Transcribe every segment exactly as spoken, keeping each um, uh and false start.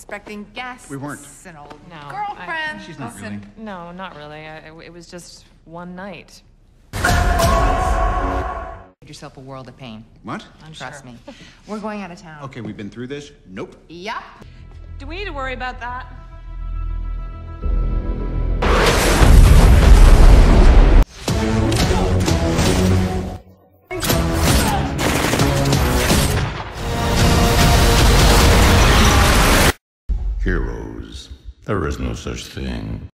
expecting guests. We weren't. An old No, girlfriend. I, She's not Listen, really. No, not really. I, it was just one night. Give yourself a world of pain. What? I'm Trust sure. me. We're going out of town. Okay, we've been through this. Nope. Yup. Do we need to worry about that? Heroes. There is no such thing.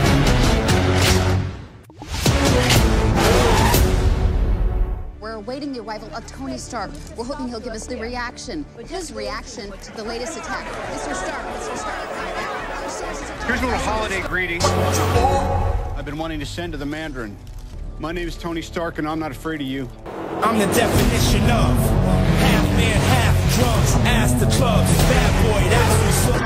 We're awaiting the arrival of Tony Stark. We're hoping he'll give us the reaction, his reaction to the latest attack. Mister Stark, Mister Stark. Here's a little holiday greeting I've been wanting to send to the Mandarin. My name is Tony Stark, and I'm not afraid of you. I'm the definition of half man, half drugs. Ask the clubs, bad boy, that's what's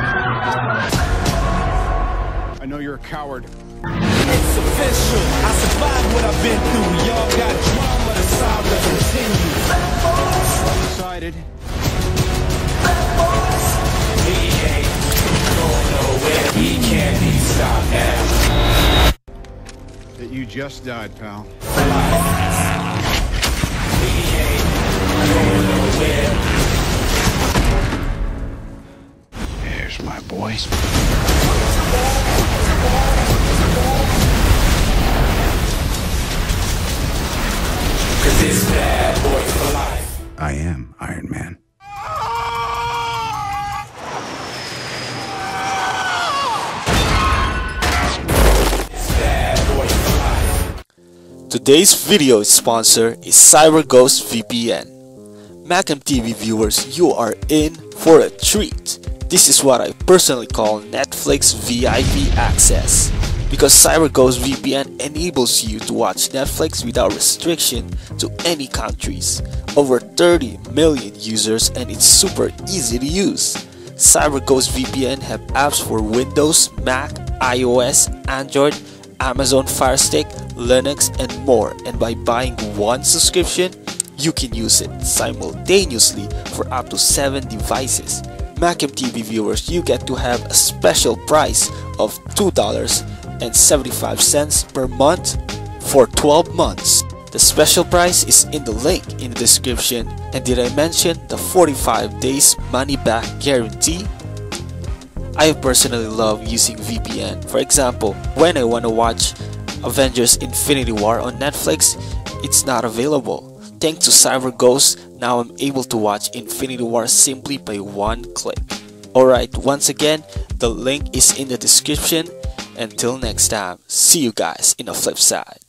up. I know you're a coward. It's official. I survived what I've been through. Y'all got drama, the saga continues. Well decided. He ain't going nowhere. He can't be stopped now. That you just died, pal. He ain't going nowhere. There's my boy. Cause it's bad boy for life. I am Iron Man. It's bad boy for life. Today's video sponsor is CyberGhost V P N. MacamTV viewers, you are in for a treat. This is what I personally call Netflix V I P access. Because CyberGhost V P N enables you to watch Netflix without restriction to any countries. Over thirty million users, and it's super easy to use. CyberGhost V P N have apps for Windows, Mac, iOS, Android, Amazon Fire Stick, Linux, and more. And by buying one subscription, you can use it simultaneously for up to seven devices. MacamTV viewers, you get to have a special price of two dollars and seventy-five cents per month for twelve months. The special price is in the link in the description. And did I mention the forty-five days money back guarantee? I personally love using V P N. For example, when I want to watch Avengers Infinity War on Netflix, it's not available. Thanks to CyberGhost, now I'm able to watch Infinity War simply by one click. Alright, once again, the link is in the description. Until next time, see you guys in the flip side.